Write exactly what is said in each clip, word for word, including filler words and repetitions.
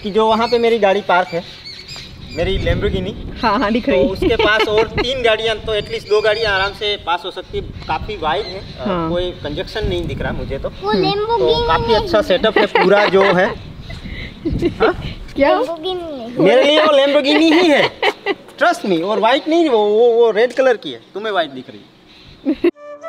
कि जो वहाँ पे मेरी गाड़ी पार्क है, मेरी लैम्बोर्गिनी, हाँ हाँ दिख रही तो उसके पास और तीन गाड़ियाँ, तो एटलीस्ट दो गाड़ियाँ आराम से पास हो सकती है। काफ़ी वाइड है, हाँ। कोई कंजक्शन नहीं दिख रहा मुझे तो, तो काफ़ी अच्छा सेटअप है पूरा जो है। हाँ? क्या मेरे लिए वो लैम्बोर्गिनी ही है, ट्रस्ट मी। और वाइट नहीं, वो वो वो रेड कलर की है, तुम्हें वाइट दिख रही है।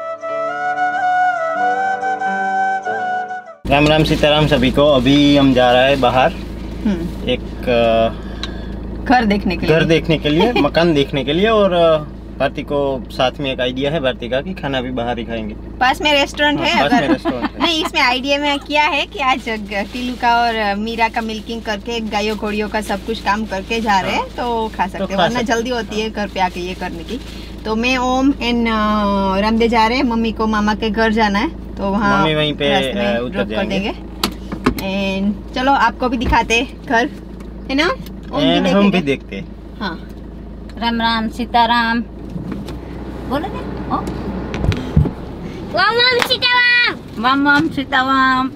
राम राम सीताराम सभी को। अभी हम जा रहे हैं बाहर एक घर देखने के लिए, घर देखने के लिए मकान देखने के लिए। और भारती को साथ में एक आइडिया है भारती का कि खाना भी बाहर ही खाएंगे। पास में रेस्टोरेंट है, हाँ, अगर रेस्टोरेंट है। नहीं, इसमें आइडिया में क्या है कि आज टीलू का और मीरा का मिल्किंग करके गायों घोड़ियों का सब कुछ काम करके जा रहे हैं, तो खा सकते हैं, वरना जल्दी होती है घर पे आके ये करने की। तो मैं ओम एंड रामदेव जा रहे हैं, मम्मी को मामा के घर जाना है, तो वहाँ वहीं पे ड्रॉप कर देंगे। एंड चलो आपको भी दिखाते घर, है ना? भी हम भी देखते। हाँ, राम राम सीताराम बोलो ना। ओ वाम वाम सीताराम, वाम वाम सीताराम।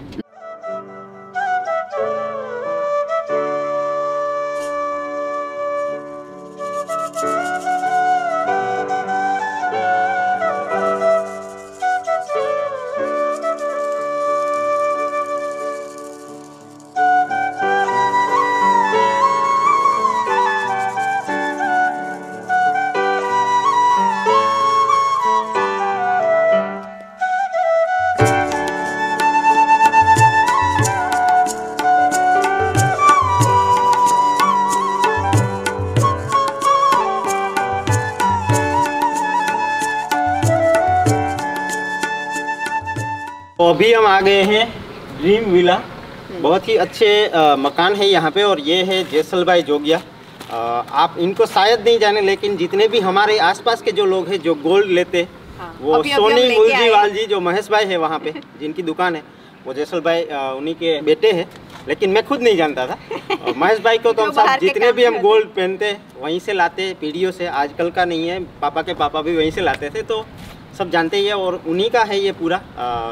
तो अभी हम आ गए हैं ड्रीम विला। बहुत ही अच्छे आ, मकान है यहाँ पे, और ये है जैसलभाई जोगिया। आ, आप इनको शायद नहीं जाने, लेकिन जितने भी हमारे आसपास के जो लोग हैं जो गोल्ड लेते, हाँ, वो अभी सोनी मुलजीवाल जी, जो महेश भाई है वहाँ पे जिनकी दुकान है, वो जैसलभाई उन्हीं के बेटे हैं। लेकिन मैं खुद नहीं जानता था। और महेश भाई को तो हम सब जितने भी हम गोल्ड पहनते वहीं से लाते, पीढ़ियों से, आजकल का नहीं है, पापा के पापा भी वहीं से लाते थे, तो सब जानते ही है। और उन्हीं का है ये पूरा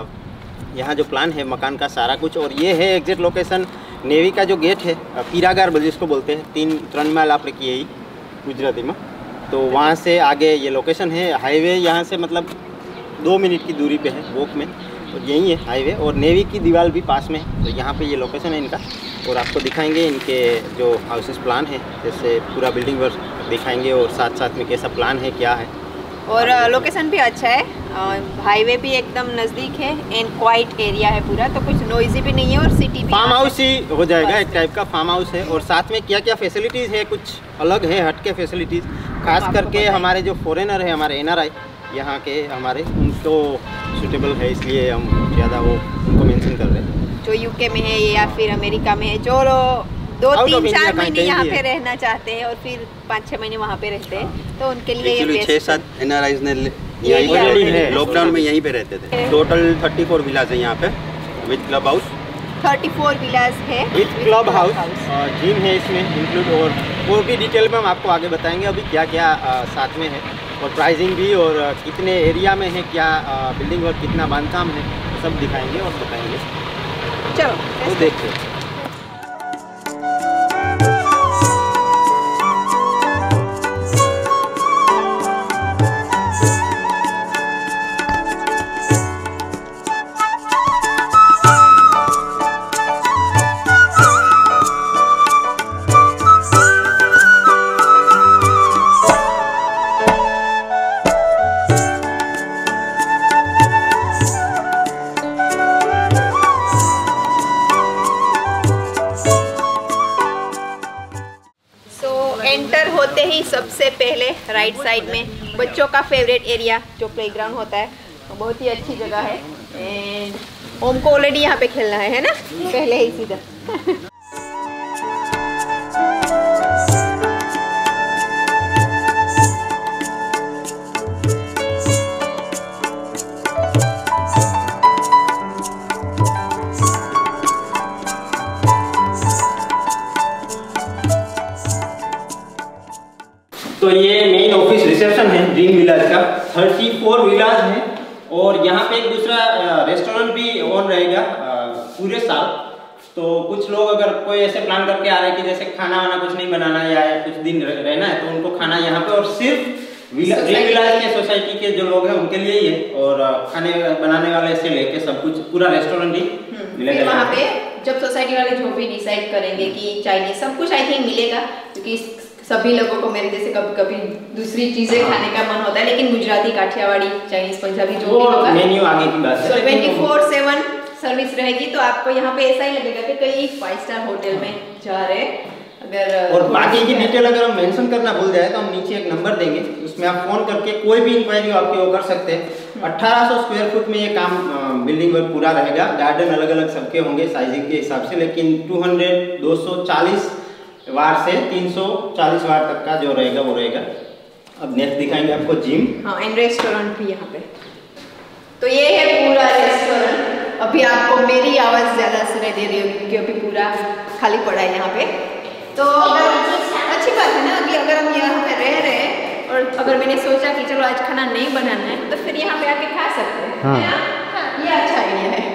यहाँ जो प्लान है मकान का सारा कुछ। और ये है एग्जैक्ट लोकेशन नेवी का जो गेट है, पीरागार जिसको बोलते हैं, तीन त्रण माल आप रखी है गुजराती में, तो वहाँ से आगे ये लोकेशन है। हाईवे यहाँ से मतलब दो मिनट की दूरी पे है वॉक में, तो यही है हाईवे। और नेवी की दीवार भी पास में है, तो यहाँ पे ये लोकेशन है इनका। और आपको दिखाएंगे इनके जो हाउसेस प्लान है, जैसे पूरा बिल्डिंग वर्क दिखाएंगे, और साथ साथ में कैसा प्लान है, क्या है। और लोकेशन भी अच्छा है, हाईवे भी एकदम नज़दीक है, एंड क्वाइट एरिया है पूरा, तो कुछ नॉइजी भी नहीं है, और सिटी भी फार्म हाउस ही हो जाएगा, एक टाइप का फार्म हाउस है। और साथ में क्या क्या फैसिलिटीज़ है, कुछ अलग है, हटके फैसिलिटीज़, खास करके हमारे जो फॉरेनर है, हमारे एन आर आई यहाँ के हमारे, उनको सूटेबल है, इसलिए हम ज़्यादा वो उनको मेंशन कर रहे हैं। जो यूके में है या फिर अमेरिका में है, जो दो तीन चार महीने यहाँ पे रहना चाहते हैं और फिर पाँच छः महीने वहाँ पे रहते हैं, तो उनके लिए ये छः सात एन आर आईज़ ने यहीं पे लॉकडाउन में यहीं पे रहते थे। टोटल थर्टी फोर विलाज है यहाँ पे with club house. Thirty four villas है विद क्लब हाउस, जिम है इसमें इंक्लूड। और वो भी डिटेल में हम आपको आगे बताएंगे अभी क्या क्या साथ में है, और प्राइसिंग भी, और कितने एरिया में है, क्या बिल्डिंग और कितना बांधकाम है, सब दिखाएंगे और बताएंगे। चलो तो देखते हैं। एंटर होते ही सबसे पहले राइट साइड में बच्चों का फेवरेट एरिया जो प्लेग्राउंड होता है, वो बहुत ही अच्छी जगह है। एंड ओम को ऑलरेडी यहाँ पे खेलना है, है ना, पहले ही सीधा। तो ये मेन ऑफिस रिसेप्शन है ड्रीम विलाज का। थर्टी फोर विलाज है, और यहाँ पे एक दूसरा रेस्टोरेंट भी ऑन रहेगा पूरे साल। तो कुछ लोग अगर कोई ऐसे प्लान करके आ रहे हैं कि जैसे खाना वाना कुछ नहीं बनाना या कुछ दिन रहना है, तो उनको खाना यहाँ पे और सिर्फ विलाज के सोसाइटी के जो लोग हैं उनके लिए ही है। और खाने बनाने वाले से लेके सब कुछ पूरा रेस्टोरेंट ही मिलेगा वहाँ पे। जब सोसाइटी वाले जो भी डिसाइड करेंगे कि चाइनीज सब कुछ आई थिंक मिलेगा, क्योंकि सभी लोगों को मेरे जैसे कभी कभी दूसरी चीजें खाने का मन होता है, लेकिन गुजराती, काठियावाड़ी, चाइनीज, पंजाबी जो भी होगा मेन्यू आगे की बात है, ट्वेंटी फोर सेवन सर्विस रहेगी। तो आपको यहाँ पे ऐसा ही लगेगा कि कई फाइव स्टार होटल में जा रहे हैं। अगर और बाकी की डिटेल अगर हम मेंशन करना भूल जाए तो हम नीचे एक नंबर देंगे, उसमें आप फोन करके कोई भी इंक्वायरी आपके वो कर सकते हैं। अठारह सौ स्क्वायर फुट में ये काम बिल्डिंग वर्क पूरा रहेगा। गार्डन अलग अलग सबके होंगे साइजिंग के हिसाब से, लेकिन दो सौ दो सौ चालीस वार से तीन सौ चालीस वार तक का जो रहेगा वो रहेगा। अब नेक्स्ट दिखाएंगे आपको जिम। हाँ, एंड रेस्टोरेंट भी यहाँ पे। तो ये है पूरा रेस्टोरेंट। अभी आपको मेरी आवाज़ ज़्यादा सुनाई दे रही होगी क्योंकि अभी पूरा खाली पड़ा है यहाँ पे। तो अगर अच्छी बात है ना, अभी अगर हम यहाँ पे रह रहे हैं और अगर मैंने सोचा कि चलो आज खाना नहीं बनाना है तो फिर यहाँ पे आके खा सकते हैं। हाँ। हाँ, ये अच्छा आइडिया है।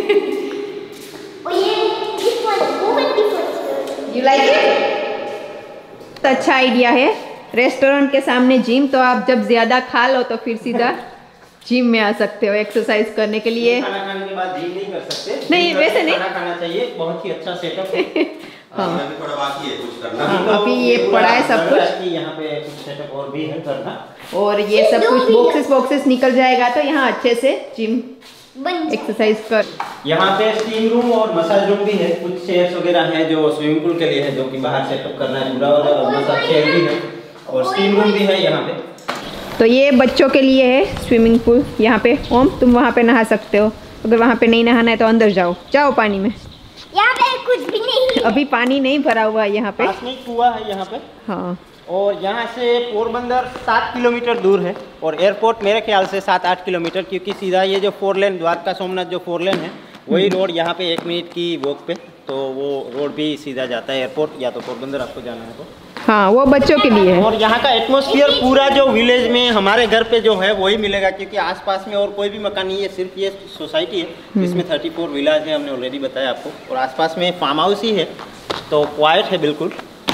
You like it? तो अच्छा आइडिया है। रेस्टोरेंट के सामने जिम, तो आप जब ज्यादा खा लो तो फिर सीधा जिम में आ सकते हो एक्सरसाइज करने के लिए। खाना खाने के बाद जिम नहीं कर सकते, नहीं वैसे नहीं, खाना खाना चाहिए। बहुत ही अच्छा सेटअप है। हाँ, अभी थोड़ा बाकी है कुछ करना। हाँ, अभी ये पड़ा है सब कुछ। यहाँ पे कुछ सेटअप और भी है करना, और ये सब कुछ बॉक्सेस बॉक्सेस निकल जाएगा तो यहाँ अच्छे से जिम एक्सरसाइज कर। यहाँ पे स्टीम रूम और मसाज रूम भी है। कुछ चेयर्स वगैरह हैं जो स्विमिंग पूल के लिए है, जो कि बाहर सेटअप करना है पूरा, और मसाज चेयर भी है और स्टीम रूम भी है यहाँ पे। तो ये बच्चों के लिए है स्विमिंग पूल यहाँ पे। ओम, तुम वहाँ पे नहा सकते हो। अगर वहाँ पे नहीं नहाना है तो अंदर जाओ, जाओ पानी में। यहाँ पे कुछ भी नहीं, अभी पानी नहीं भरा हुआ है यहाँ पे। पास में कुआं है यहाँ पे। हाँ, और यहाँ से पोरबंदर सात किलोमीटर दूर है और एयरपोर्ट मेरे ख्याल से सात आठ किलोमीटर, क्योंकि सीधा ये जो फोर लेन द्वारका सोमनाथ जो फोर लेन है वही रोड यहाँ पे एक मिनट की वॉक पे, तो वो रोड भी सीधा जाता है एयरपोर्ट या तो पोरबंदर आपको जाना है तो। हाँ, वो बच्चों के लिए है। और यहाँ का एटमॉस्फेयर पूरा जो विलेज में हमारे घर पे जो है वही मिलेगा, क्योंकि आसपास में और कोई भी मकान नहीं है, सिर्फ ये सोसाइटी है जिसमें चौंतीस विलाज है, हमने ऑलरेडी बताया आपको। और आसपास में फार्म हाउस ही है, तो क्वाइट है बिल्कुल।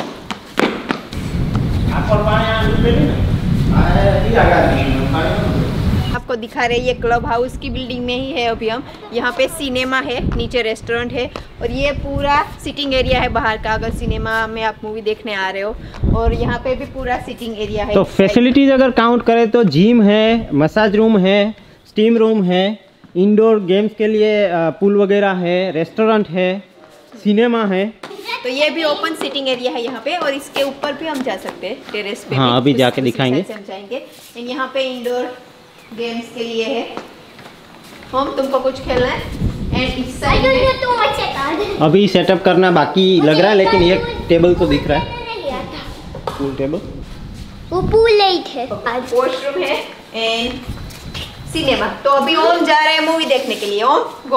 आपको दिखा रहे हैं ये क्लब हाउस की बिल्डिंग में ही है अभी हम। यहाँ पे सिनेमा है, नीचे रेस्टोरेंट है और ये पूरा सिटिंग एरिया है बाहर का, अगर सिनेमा में आप मूवी देखने आ रहे हो। और यहाँ पे भी पूरा सिटिंग एरिया है। तो फैसिलिटीज अगर काउंट करें तो जिम है, मसाज रूम है, स्टीम रूम है, इंडोर गेम्स के लिए पूल वगैरह है, रेस्टोरेंट है, सिनेमा है। तो ये भी ओपन सिटिंग एरिया है यहाँ पे, और इसके ऊपर भी हम जा सकते हैं टेरेस पे। हाँ, अभी जाके दिखाएंगे। हम जाएंगे। यहाँ पे इंडोर गेम्स के लिए है। हम तुमको कुछ खेलना है एंड इस साइड में अभी सेटअप करना बाकी लग रहा है, लेकिन ये टेबल तो दिख रहा है, पूल टेबल। वो पूल लाइट है। वॉशरूम है एंड सिनेमा। तो अभी ओम जा रहे हैं मूवी देखने के लिए। ओम गो।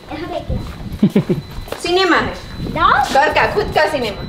सिनेमा है, घर का खुद का सिनेमा।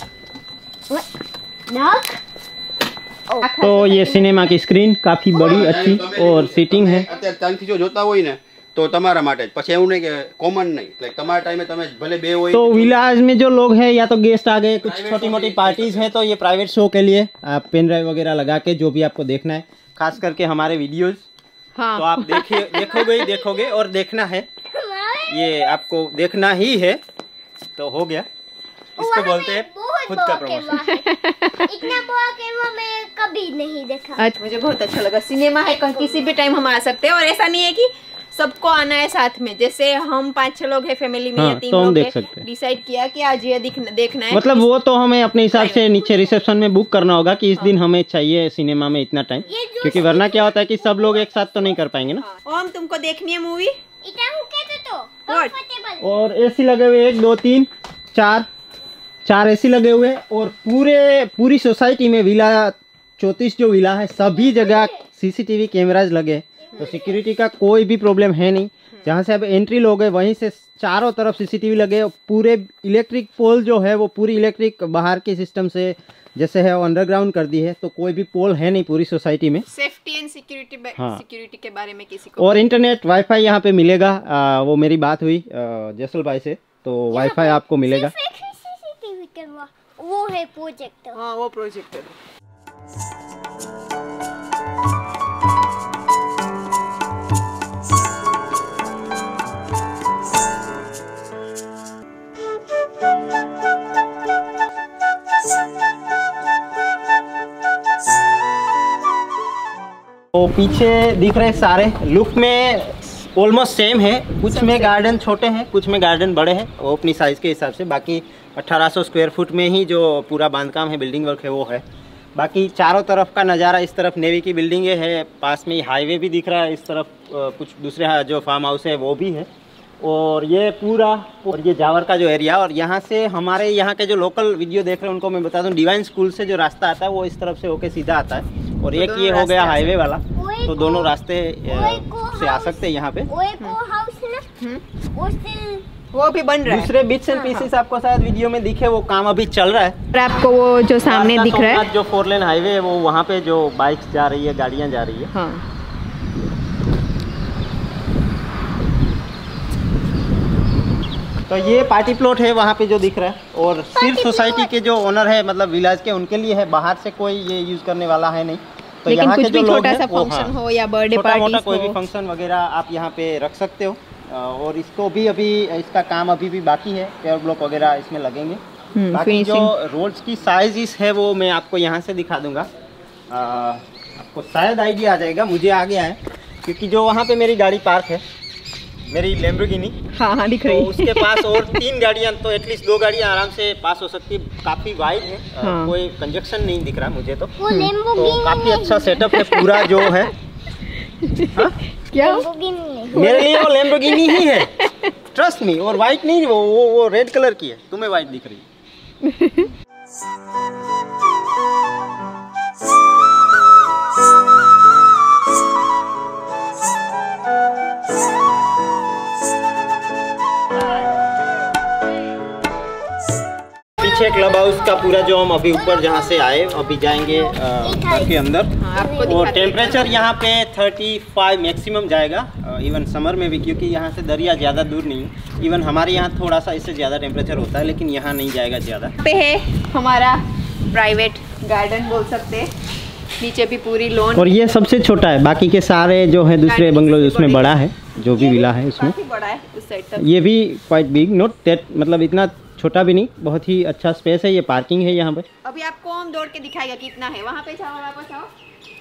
तो ये सिनेमा की स्क्रीन काफी बड़ी अच्छी और सीटिंग है। અત્યારે ત્યાંથી જો જોતા હોય ને તો તમારા માટે જ, પછી એવું નહીં કે કોમન નહીં, લાઈક તમારા ટાઈમે તમે ભલે બે હોય। तो विलाज में जो लोग हैं या तो गेस्ट आ गए, कुछ छोटी मोटी पार्टीज हैं, तो ये प्राइवेट शो के लिए आप पेन ड्राइव वगैरह लगा के जो भी आपको देखना है, खास करके हमारे वीडियोस, हाँ। तो आप देखिए, देखोगे ही देखोगे और देखना है, ये आपको देखना ही है। तो हो गया, इसको बोलते हैं खुद का प्रमोशन। इतना बड़ा कैमरा मैं कभी नहीं देखा। अच्छा, मुझे बहुत अच्छा लगा। सिनेमा है, किसी भी टाइम हम आ सकते हैं, और ऐसा नहीं है कि सबको आना है साथ में। जैसे हम पाँच छह लोग हैं फैमिली में, हाँ, या तीन तो हम लोग देख हैं, सकते हैं। डिसाइड किया कि आज ये देखना है, मतलब वो तो हमें अपने हिसाब से नीचे रिसेप्शन में बुक करना होगा कि इस दिन हमें चाहिए सिनेमा में इतना टाइम, क्योंकि वरना क्या होता है कि सब लोग एक साथ तो नहीं कर पाएंगे ना। ओम, तुमको देखनी है मूवी? तो और एसी लगे हुए एक दो तीन चार चार एसी लगे हुए, और पूरे पूरी सोसाइटी में विला चौंतीस जो विला है सभी जगह सीसीटीवी कैमराज लगे, तो सिक्योरिटी का कोई भी प्रॉब्लम है नहीं। जहाँ से अब एंट्री लोगे वहीं से चारों तरफ सीसीटीवी लगे। पूरे इलेक्ट्रिक पोल जो है वो पूरी इलेक्ट्रिक बाहर के सिस्टम से जैसे है वो अंडरग्राउंड कर दी है, तो कोई भी पोल है नहीं पूरी सोसाइटी में। सेफ्टी एंड सिक्योरिटी हाँ। सिक्योरिटी के बारे में किसी को और इंटरनेट वाईफाई यहाँ पे मिलेगा। आ, वो मेरी बात हुई जैसल भाई से, तो वाईफाई आपको मिलेगा। सिर्फ एक सीसीटीवी कैमरा, वो है प्रोजेक्टर। हाँ वो प्रोजेक्टर। तो पीछे दिख रहे सारे लुक में ऑलमोस्ट सेम है, कुछ में गार्डन छोटे हैं, कुछ में गार्डन बड़े हैं, वो अपनी साइज़ के हिसाब से। बाकी अठारह सौ स्क्वायर फुट में ही जो पूरा बांधकाम है, बिल्डिंग वर्क है वो है। बाकी चारों तरफ का नज़ारा, इस तरफ नेवी की बिल्डिंगें है, पास में ही हाईवे भी दिख रहा है, इस तरफ कुछ दूसरे जो फार्म हाउस है वो भी है, और ये पूरा और ये जावर का जो एरिया। और यहाँ से हमारे यहाँ के जो लोकल वीडियो देख रहे हैं उनको मैं बता दूँ, डिवाइन स्कूल से जो रास्ता आता है वो इस तरफ से होके सीधा आता है, और एक ये हो गया हाईवे वाला, तो दोनों रास्ते से आ सकते हैं यहाँ पे। वो एक वो हाउस है ना, वो still वो भी बन रहा है। दूसरे बिट्स एंड पीसेस आपको शायद वीडियो में दिखे, वो काम अभी चल रहा है। और आपको वो जो सामने दिख रहा है जो फोर लेन हाईवे है, वो वहाँ पे जो बाइक्स जा रही है, गाड़ियाँ जा रही है। हाँ। तो ये पार्टी प्लॉट है वहाँ पे जो दिख रहा है, और सिर्फ सोसाइटी के जो ओनर है, मतलब विलेज के, उनके लिए है, बाहर से कोई ये यूज करने वाला है नहीं। तो लेकिन यहाँ कुछ के भी जो लोग छोटा हैं सा वो, फंक्शन हाँ, हो या बर्थडे छोटा पार्टी मोटा कोई हो, भी फंक्शन वगैरह आप यहाँ पे रख सकते हो। और इसको भी अभी इसका काम अभी भी बाकी है, पेवर ब्लॉक वगैरह इसमें लगेंगे। बाकी जो रोड्स की साइज़ है वो मैं आपको यहाँ से दिखा दूंगा, आ, आपको शायद आइडिया आ जाएगा, मुझे आ गया है, क्योंकि जो वहाँ पे मेरी गाड़ी पार्क है, मेरी लैम्बोर्गिनी, हाँ हाँ दिख रही तो है। उसके पास और तीन गाड़ियाँ, तो एटलीस्ट दो गाड़ियाँ आराम से पास हो सकती है। काफ़ी वाइड है, हाँ। कोई कंजक्शन नहीं दिख रहा मुझे तो, वो तो Lamborghini काफ़ी अच्छा सेटअप है पूरा जो है। हाँ? क्या Lamborghini नहीं। मेरे लिए वो लैम्बोर्गिनी ही है, ट्रस्ट मी। और वाइट नहीं, वो वो वो रेड कलर की है, तुम्हें वाइट दिख रही है। पीछे क्लब हाउस का पूरा जो हम अभी ऊपर जहाँ से आए, अभी जाएंगे घर के अंदर। हाँ, आपको और दिखाते हैं। टेम्परेचर यहाँ पे पैंतीस मैक्सिमम जाएगा, इवन समर में भी, क्योंकि यहाँ से दरिया ज़्यादा दूर नहीं है। इवन हमारे यहाँ थोड़ा सा इससे ज़्यादा टेम्परेचर होता है, लेकिन यहाँ नहीं जाएगा ज़्यादा। पे है हमारा प्राइवेट गार्डन बोल सकते हैं, नीचे भी पूरी लॉन, और ये सबसे छोटा है, बाकी के सारे जो है दूसरे बंगलो उसमें बड़ा है, जो भी विला है उसमें। काफी बड़ा है उस साइड तक। ये भी क्वाइट बिग, नॉट दैट, मतलब इतना छोटा भी नहीं, बहुत ही अच्छा स्पेस है। ये पार्किंग है यहाँ पर। अभी आपको हम दौड़ के दिखाएगा कितना है, वहाँ पे जाओ, वापस आओ।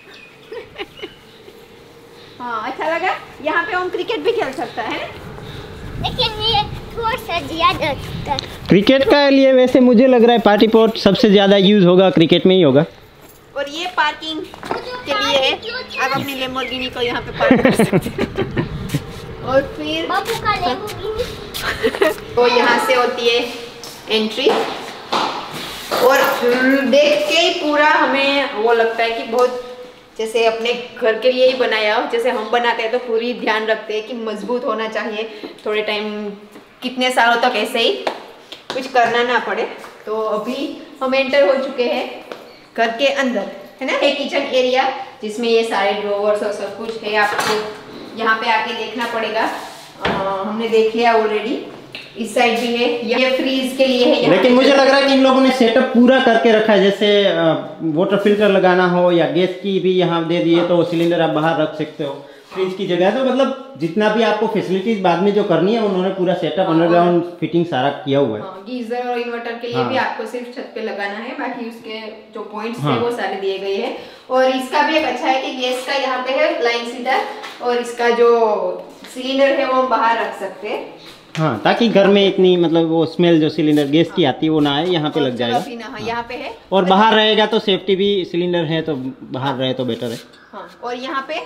हाँ अच्छा लगा, यहाँ पे हम क्रिकेट भी खेल सकता है। लेकिन ये थोड़ा सा ज्यादा होता है। क्रिकेट का लिए वैसे मुझे लग रहा है पार्टी प्लॉट सबसे ज़्यादा यूज़ होगा क्रिकेट में ही होगा। और ये पार्किंग के लिए है, आप अपनी लैम्बोर्गिनी को यहाँ पे पार्क कर सकते हैं। और फिर बाबू का Lamborghini। तो यहाँ से होती है एंट्री, और देख के ही पूरा हमें वो लगता है कि बहुत जैसे अपने घर के लिए ही बनाया हो, जैसे हम बनाते हैं तो पूरी ध्यान रखते हैं कि मजबूत होना चाहिए, थोड़े टाइम कितने सालों तक ऐसे ही कुछ करना ना पड़े। तो अभी हम एंटर हो चुके हैं घर के अंदर, है ना। एक किचन एरिया जिसमें ये सारे ड्रॉवर्स और सब कुछ है, आपको यहाँ पे आके देखना पड़ेगा। आ, हमने देख लिया ऑलरेडी। इस साइड भी है, ये फ्रीज के लिए है। लेकिन मुझे लग रहा है कि इन लोगों ने सेटअप पूरा करके रखा है, जैसे वाटर फिल्टर लगाना हो या गैस की भी यहाँ दे दिए, तो सिलेंडर आप बाहर रख सकते हो फ्रिज की जगह। तो मतलब जितना भी आपको फैसिलिटीज बाद में जो करनी है, उन्होंने पूरा सेटअप अंडरग्राउंड फिटिंग सारा किया हुआ है। हाँ, गीजर और इन्वर्टर के लिए हाँ। भी आपको सिर्फ छत पे लगाना है, बाकी उसके जो पॉइंट्स हाँ। थे वो सारे दिए गए हैं। और इसका भी एक अच्छा है कि गैस का यहाँ पे है लाइन सीधा, और इसका जो सिलेंडर है वो हम बाहर रख सकते हैं। हाँ, ताकि घर में इतनी मतलब वो स्मेल जो सिलेंडर गैस की आती है वो ना आए, यहाँ पे लग जाएगा। हाँ, यहाँ पे है। और बाहर रहेगा तो सेफ्टी भी, सिलेंडर है तो बाहर रहे तो बेटर है। हाँ, और यहाँ पे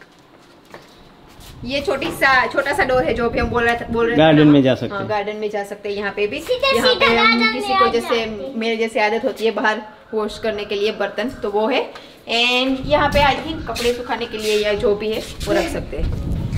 ये छोटी सा छोटा सा डोर है, जो भी हम बोल रहे थे बोल रहे थे गार्डन ना। में जा सकते हाँ, हैं। गार्डन में जा सकते हैं। यहाँ पे भी, सीधा यहाँ पे सीधा हम गार्डन किसी में को आ जैसे जाते हैं। मेरे जैसे आदत होती है बाहर वॉश करने के लिए बर्तन, तो वो है। एंड यहाँ पे आई थिंक कपड़े सुखाने के लिए या जो भी है वो रख सकते हैं।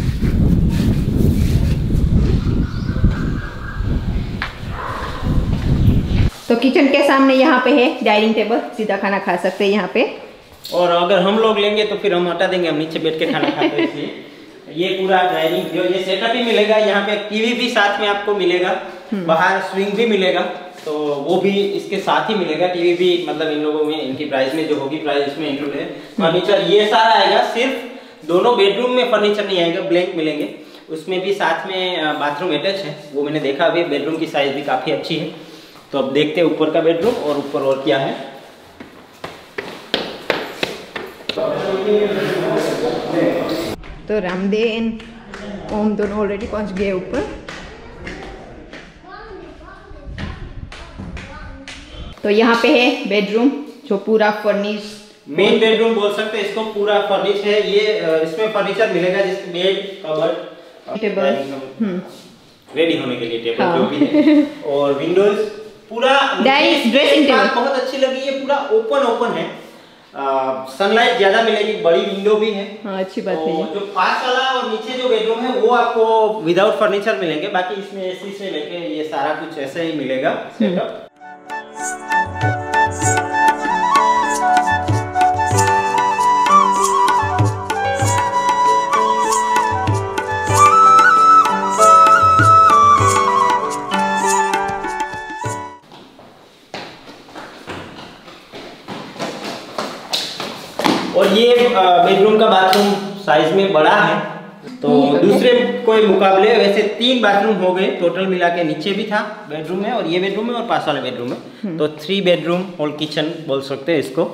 तो किचन के सामने यहाँ पे है डाइनिंग टेबल, सीधा खाना खा सकते हैं यहाँ पे। और अगर हम लोग लेंगे तो फिर हम हटा देंगे, हम नीचे बैठ के खाना खाते हैं, इसलिए ये पूरा डाइनिंग जो ये सेटअप ही मिलेगा। यहाँ पे टीवी भी साथ में आपको मिलेगा, बाहर स्विंग भी मिलेगा, तो वो भी इसके साथ ही मिलेगा। टीवी भी मतलब इन लोगों में इनकी प्राइस में जो होगी प्राइस इसमें इंक्लूड है। फर्नीचर ये सारा आएगा, सिर्फ दोनों बेडरूम में फर्नीचर नहीं आएगा, ब्लैंक मिलेंगे। उसमें भी साथ में बाथरूम अटैच है, वो मैंने देखा अभी। बेडरूम की साइज भी काफ़ी अच्छी है। तो अब देखते हैं ऊपर का बेडरूम और ऊपर और क्या है। तो रामदे एंड ओम दोनों ऑलरेडी पहुंच गए ऊपर। तो यहाँ पे है बेडरूम जो पूरा फर्निश, मेन बेडरूम बोल सकते हैं इसको, पूरा फर्निश है। ये इसमें फर्नीचर मिलेगा जिसमें बेड, कबर्ड, टेबल रेडी होने के लिए टेबल हाँ। जो भी है, और विंडोज पूरा ड्रेसिंग टेबल बहुत अच्छी लगी। ये पूरा ओपन ओपन है, सनलाइट ज्यादा मिलेगी, बड़ी विंडो भी है। हाँ, अच्छी बात तो है। जो पास वाला और नीचे जो बेडरूम है वो आपको विदाउट फर्नीचर मिलेंगे, बाकी इसमें एसी से लेके ये सारा कुछ ऐसे ही मिलेगा सेटअप। और ये बेडरूम का बाथरूम साइज में बड़ा है, तो दूसरे कोई मुकाबले वैसे तीन बाथरूम हो गए टोटल मिला के। नीचे भी था बेडरूम में, और ये बेडरूम में, और पास वाले बेडरूम में, तो थ्री बेडरूम और किचन बोल सकते हैं इसको।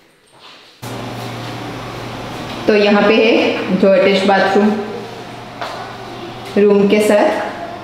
तो यहाँ पे है जो अटैच बाथरूम रूम के साथ।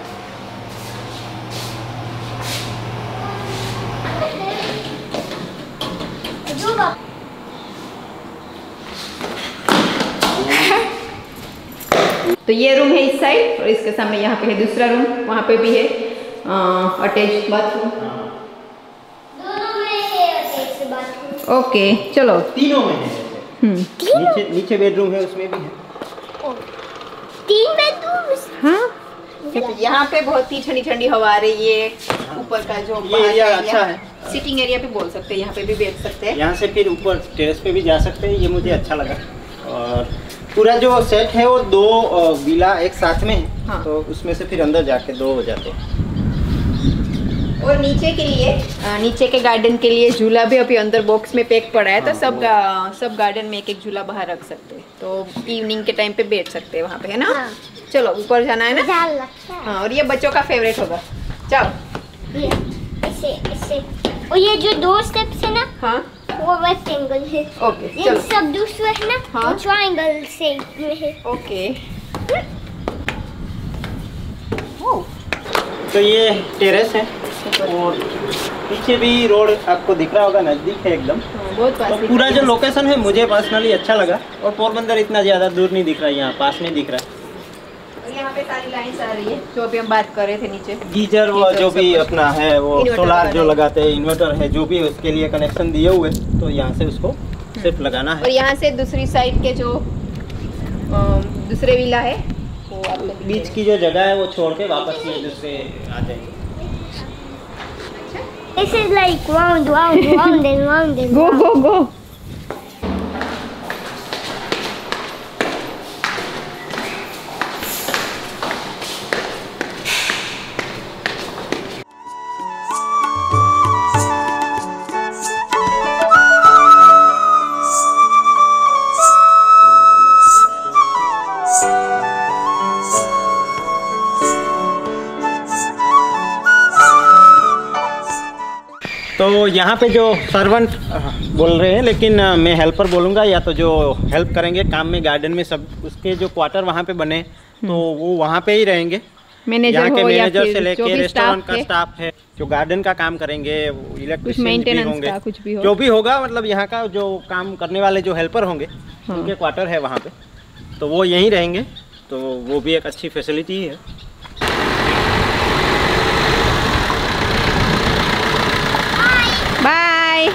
तो ये रूम है इस साइड, और इसके सामने यहाँ पे है दूसरा रूम, वहाँ पे भी है अटैच बाथरूम। दोनों में है अटैच बाथरूम। ओके चलो, तीनों में है। नीचे नीचे बेडरूम है, उसमें भी है तीन बेडरूम। हाँ, यहाँ पे बहुत ही ठंडी ठंडी हवा आ रही है। ऊपर का जो ये एरिया अच्छा है, सिटिंग एरिया भी बोल सकते हैं, यहाँ पे भी बैठ सकते हैं। यहाँ से फिर ऊपर टेरेस पे भी जा सकते हैं, ये मुझे अच्छा लगा। और पूरा जो सेट है वो दो विला एक साथ में है। हाँ। तो उसमें से फिर अंदर जाके दो हो जाते हैं। और नीचे के लिए नीचे के गार्डन के लिए झूला भी अभी अंदर बॉक्स में पैक पड़ा है। हाँ, तो सब गा, सब गार्डन में एक एक झूला बाहर रख सकते हैं, तो इवनिंग के टाइम पे बैठ सकते हैं वहाँ पे, है ना। हाँ। चलो ऊपर जाना है ना। हाँ, और ये बच्चों का फेवरेट होगा। चलो ऐसे ऐसे, और ये जो दो स्टेप्स है ना, हाँ, वो रेक्टेंगल है। ओके, ये सब दूसरा है ना, हाँ, वो ट्रायंगल शेप में है। ओके। तो ये टेरेस है, और पीछे भी रोड आपको दिख रहा होगा, नजदीक है एकदम। बहुत पास। तो पूरा जो लोकेशन है मुझे पर्सनली अच्छा लगा, और पोरबंदर इतना ज्यादा दूर नहीं दिख रहा है, यहाँ पास में दिख रहा है। यहाँ पे सारी लाइन्स आ रही है जो अभी हम बात कर रहे थे। नीचे गीजर वो जो भी अपना है, वो सोलार जो लगाते हैं, इन्वर्टर है जो भी है, उसके लिए कनेक्शन दिए हुए, तो यहाँ से उसको सिर्फ लगाना है। और यहाँ से दूसरी साइड के जो दूसरे विला है, वो बीच की जो जगह है वो छोड़ के वापस में दूसरे आ जाएंगे। This is like round, round, round and round and go, go, go. तो यहाँ पे जो सर्वेंट बोल रहे हैं, लेकिन मैं हेल्पर बोलूँगा, या तो जो हेल्प करेंगे काम में गार्डन में, सब उसके जो क्वार्टर वहाँ पे बने, तो वो वहाँ पे ही रहेंगे। मैनेजर यहाँ के हो मैनेजर या से लेके रेस्टोरेंट का है। स्टाफ है जो गार्डन का काम करेंगे, इलेक्ट्रिशियन भी होंगे, का कुछ भी हो। जो भी होगा, मतलब यहाँ का जो काम करने वाले जो हेल्पर होंगे, हाँ। उनके क्वार्टर है वहाँ पे, तो वो यहीं रहेंगे। तो वो भी एक अच्छी फैसिलिटी है। बाय।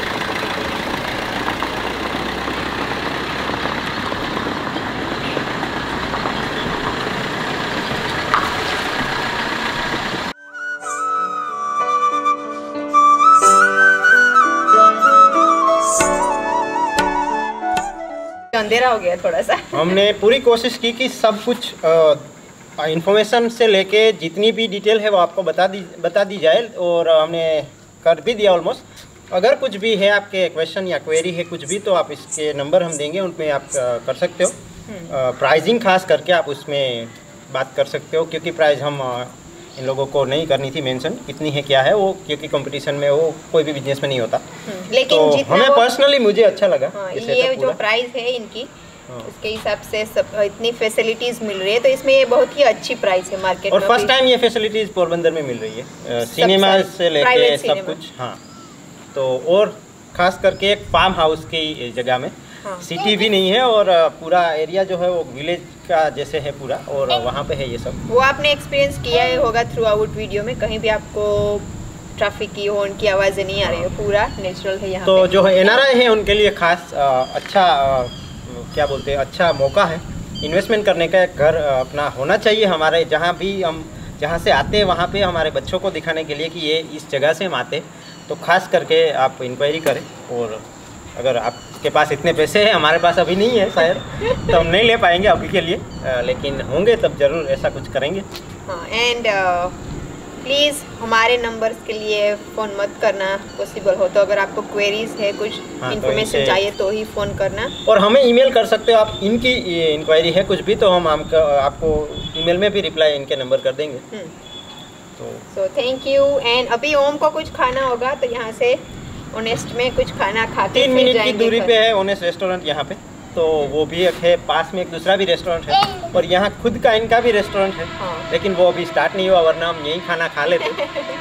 अंधेरा हो गया थोड़ा सा। हमने पूरी कोशिश की कि सब कुछ इंफॉर्मेशन से लेके जितनी भी डिटेल है वो आपको बता दी बता दी जाए, और हमने कर भी दिया ऑलमोस्ट। अगर कुछ भी है आपके क्वेश्चन या क्वेरी है कुछ भी, तो आप इसके नंबर हम देंगे, उनमें आप कर सकते हो। प्राइजिंग खास करके आप उसमें बात कर सकते हो, क्योंकि प्राइस हम इन लोगों को नहीं करनी थी मेंशन कितनी है क्या है वो, क्योंकि कंपटीशन में वो कोई भी बिजनेस में नहीं होता। लेकिन तो हमें पर्सनली मुझे अच्छा लगा। हाँ, ये जो प्राइस है इनकी, उसके हिसाब से सब इतनी फैसिलिटीज मिल रही है, तो इसमें ये बहुत ही अच्छी प्राइस है मार्केट में। और फर्स्ट टाइम ये फैसिलिटीज पोरबंदर में मिल रही है, सिनेमा से लेके सब कुछ। हाँ, तो और खास करके एक फार्म हाउस की जगह में, हाँ। सिटी भी नहीं है, और पूरा एरिया जो है वो विलेज का जैसे है पूरा, और वहाँ पे है ये सब। वो आपने एक्सपीरियंस किया है होगा थ्रू आउट वीडियो में, कहीं भी आपको ट्रैफिक की हॉर्न की आवाज़ें नहीं आ रही है, पूरा नेचुरल है यहाँ तो पे। जो है एन आर आई है उनके लिए खास आ, अच्छा आ, क्या बोलते हैं, अच्छा मौका है इन्वेस्टमेंट करने का। एक घर अपना होना चाहिए हमारे, जहाँ भी हम जहाँ से आते हैं वहाँ पे हमारे बच्चों को दिखाने के लिए कि ये इस जगह से हम आते, तो खास करके आप इंक्वायरी करें। और अगर आपके पास इतने पैसे हैं, हमारे पास अभी नहीं है शायद, तो हम नहीं ले पाएंगे अभी के लिए, आ, लेकिन होंगे तब जरूर ऐसा कुछ करेंगे। हाँ, एंड प्लीज़ हमारे नंबर्स के लिए फ़ोन मत करना, पॉसिबल हो तो। अगर आपको क्वेरीज है, कुछ हाँ, इन्फॉर्मेशन तो चाहिए तो ही फ़ोन करना। और हमें ईमेल कर सकते हो आप, इनकी इंक्वायरी है कुछ भी तो हम आपका आपको ईमेल में भी रिप्लाई इनके नंबर कर देंगे। तो सो थैंक यू। एंड अभी ओम को कुछ खाना होगा, तो यहाँ से ऑनेस्ट में कुछ खाना खा के तीन मिनट की दूरी पे है ऑनेस्ट रेस्टोरेंट यहाँ पे, तो वो भी एक है, पास में एक दूसरा भी रेस्टोरेंट है, और यहाँ खुद का इनका भी रेस्टोरेंट है। हाँ। लेकिन वो अभी स्टार्ट नहीं हुआ, वरना हम यही खाना खा लेते।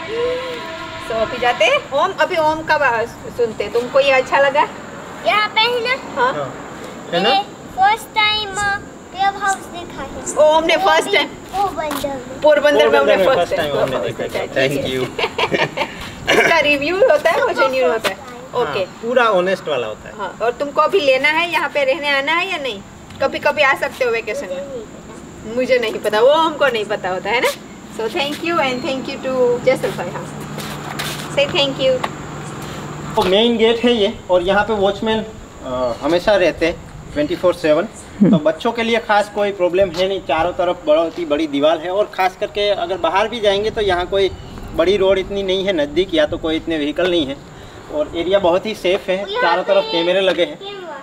सो so, अभी जाते हैं ओम, अभी ओम का सुनते। तुमको ये अच्छा लगा यहाँ पे है ना? हाँ, हाँ। है ना? फर्स्ट टाइम क्लब हाउस देखा है। ओम ने फर्स्ट टाइम पोरबंदर में पोरबंदर में हमने फर्स्ट टाइम हमने देखा। Thank you. इसका रिव्यू होता है, वो जेन्युइन होता है। ओके, पूरा ऑनेस्ट वाला होता है। हाँ, और तुमको अभी लेना है, यहाँ पे रहने आना है या नहीं? कभी कभी आ सकते हो वेकेशन में, मुझे नहीं पता, वो हमको नहीं पता होता है ना। So thank you and thank you to Jaisal भाई। हाँ, से थैंक यू। तो मेन गेट है ये, और यहाँ पे वॉचमैन हमेशा रहते हैं ट्वेंटी फोर सेवन। तो बच्चों के लिए खास कोई प्रॉब्लम है नहीं, चारों तरफ बहुत ही बड़ी दीवार है, और खास करके अगर बाहर भी जाएंगे तो यहाँ कोई बड़ी रोड इतनी नहीं है नज़दीक, या तो कोई इतने व्हीकल नहीं है, और एरिया बहुत ही सेफ है, चारों तरफ कैमरे लगे हैं।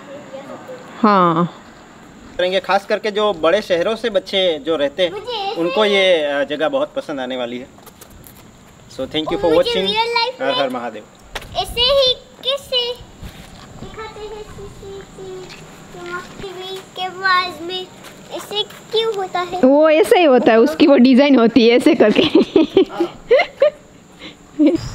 हाँ, करेंगे खास करके जो बड़े शहरों से बच्चे जो रहते हैं उनको ये जगह बहुत पसंद आने वाली है। So thank you for watching. Har Har Mahadev. ऐसे ही कैसे दिखाते हैं टीवी के आवाज में, ऐसे क्यों होता है? वो ऐसे ही होता है, उसकी वो डिजाइन होती है ऐसे करके।